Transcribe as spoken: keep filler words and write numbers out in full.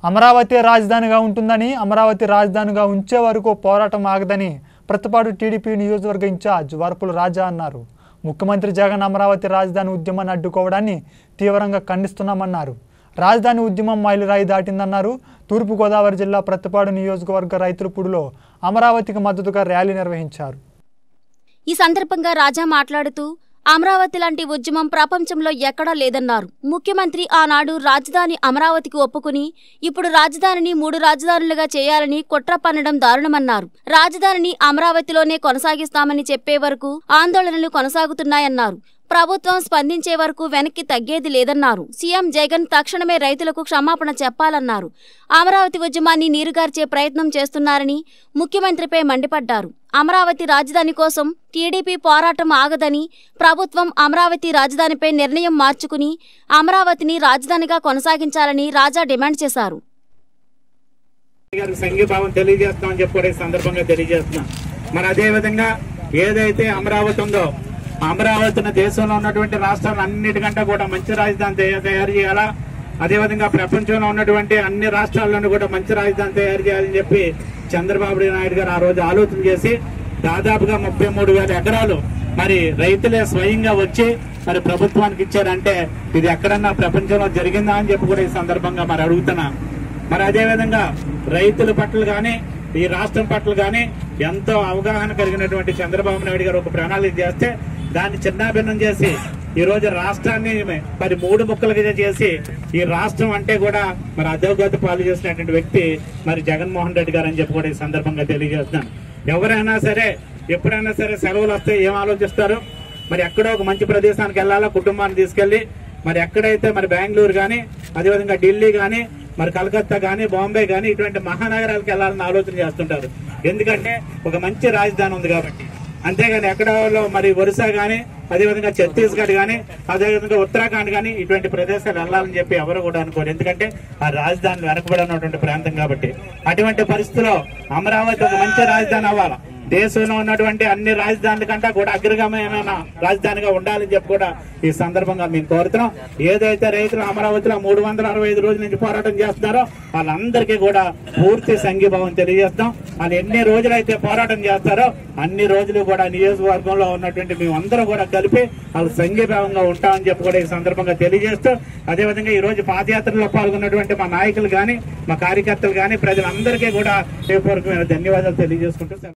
అమరావతి రాజధానిగా ఉంటుందని, అమరావతి రాజధానిగా ఉంచే వరకు పోరాటం ఆగదని ప్రతిపాడు టీడీపీ నియోజకవర్గ ఇన్ఛార్జ్ వరపుల రాజా అన్నారు. ముఖ్యమంత్రి జగన్ అమరావతి రాజధాని ఉద్యమాన్ని అడ్డుకోవడాన్ని తీవ్రంగా ఖండిస్తున్నామన్నారు. రాజధాని ఉద్యమం మైలురాయి దాటిందన్నారు. తూర్పు గోదావరి జిల్లా ప్రతిపాడు నియోజకవర్గ రైతులపూడిలో అమరావతికి మద్దతుగా ర్యాలీ నిర్వహించారు. ఈ సందర్భంగా రాజా మాట్లాడుతూ అమరావతి లాంటి ఉద్యమం ప్రపంచంలో ఎక్కడా లేదన్నారు. ముఖ్యమంత్రి ఆనాడు రాజధాని అమరావతికి ఒప్పుకుని ఇప్పుడు రాజధానిని మూడు రాజధానులుగా చేయాలని కుట్ర పన్నడం దారుణమన్నారు. రాజధానిని అమరావతిలోనే కొనసాగిస్తామని చెప్పే వరకు ఆందోళనలు కొనసాగుతున్నాయన్నారు. ప్రభుత్వం స్పందించే వరకు వెనక్కి తగ్గేది లేదన్నారు. సీఎం జగన్ తక్షణమే రైతులకు క్షమాపణ చెప్పాలన్నారు. అమరావతి ఉద్యమాన్ని నీరుగార్చే ప్రయత్నం చేస్తున్నారని ముఖ్యమంత్రిపై మండిపడ్డారు. అమరావతి రాజధాని కోసం టీడీపీ పోరాటం ఆగదని, ప్రభుత్వం అమరావతి రాజధానిపై నిర్ణయం మార్చుకుని అమరావతిని రాజధానిగా కొనసాగించాలని రాజా డిమాండ్ చేశారు. సంఘీభావం తెలియజేస్తామని చెప్పే సందర్భంగా తెలియజేస్తున్నాం. మరి అదే విధంగా ఏదైతే అమరావతి ఉందో, అమరావతిని దేశంలో ఉన్నటువంటి రాష్ట్రాలు అన్నిటికంటే కూడా మంచి రాజధాని తయారు చేయాలా, అదేవిధంగా ప్రపంచంలో ఉన్నటువంటి అన్ని రాష్ట్రాల్లోనూ కూడా మంచి రాజధాని తయారు చేయాలని చెప్పి చంద్రబాబు నాయుడు గారు ఆ రోజు ఆలోచన చేసి దాదాపుగా ముప్పై మూడు వేల ఎకరాలు మరి రైతులే స్వయంగా వచ్చి మరి ప్రభుత్వానికి ఇచ్చారంటే ఇది ఎక్కడన్నా ప్రపంచంలో జరిగిందా అని చెప్పి కూడా ఈ సందర్భంగా మరి అడుగుతున్నా. మరి అదేవిధంగా రైతుల పట్ల కానీ ఈ రాష్ట్రం పట్ల కానీ ఎంతో అవగాహన కలిగినటువంటి చంద్రబాబు నాయుడు గారు ఒక ప్రణాళిక చేస్తే దాన్ని చిన్నాభిన్నం చేసి ఈ రోజు రాష్ట్రాన్ని మరి మూడు ముక్కలుగా చేసి ఈ రాష్ట్రం అంటే కూడా మరి అధోగతి పాలు చేసినటువంటి వ్యక్తి మరి జగన్మోహన్ రెడ్డి గారు అని చెప్పి కూడా ఈ సందర్భంగా తెలియజేస్తున్నాను. ఎవరైనా సరే ఎప్పుడైనా సరే సెలవులు వస్తే ఏం ఆలోచిస్తారు? మరి ఎక్కడో ఒక మంచి ప్రదేశానికి వెళ్ళాలా, కుటుంబాన్ని తీసుకెళ్లి మరి ఎక్కడైతే మరి బెంగళూరు కానీ అదేవిధంగా ఢిల్లీ కానీ మరి కలకత్తా కానీ బాంబే కానీ ఇటువంటి మహానగరాలకు వెళ్ళాలని ఆలోచన చేస్తుంటారు. ఎందుకంటే ఒక మంచి రాజధాని ఉంది కాబట్టి. అంతేగాని ఎక్కడో మరి ఒరిస్సా కానీ అదేవిధంగా ఛత్తీస్గఢ్ కానీ అదేవిధంగా ఉత్తరాఖండ్ కానీ ఇటువంటి ప్రదేశాలు వెళ్ళాలని చెప్పి ఎవరు కూడా అనుకోరు. ఎందుకంటే ఆ రాజధాని వెనకబడినటువంటి ప్రాంతం కాబట్టి. అటువంటి పరిస్థితిలో అమరావతి ఒక మంచి రాజధాని అవ్వాలి. దేశంలో ఉన్నటువంటి అన్ని రాజధానుల కంటే కూడా అగ్రగమ్యమైన రాజధానిగా ఉండాలని చెప్పి కూడా ఈ సందర్భంగా మేము కోరుతున్నాం. ఏదైతే రైతులు అమరావతిలో మూడు వందల అరవై ఐదు రోజుల నుంచి పోరాటం చేస్తున్నారో వాళ్ళందరికీ కూడా పూర్తి సంఘీభావం తెలియజేస్తాం. వాళ్ళు ఎన్ని రోజులైతే పోరాటం చేస్తారో అన్ని రోజులు కూడా నియోజకవర్గంలో ఉన్నటువంటి మేమందరూ కూడా కలిపి వాళ్ళు సంఘీభావంగా ఉంటామని చెప్పి కూడా ఈ సందర్భంగా తెలియజేస్తూ, అదేవిధంగా ఈ రోజు పాదయాత్రలో పాల్గొన్నటువంటి మా నాయకులు కానీ మా కార్యకర్తలు కానీ ప్రజలందరికీ కూడా హృదయపూర్వకమైన ధన్యవాదాలు తెలియజేసుకుంటూ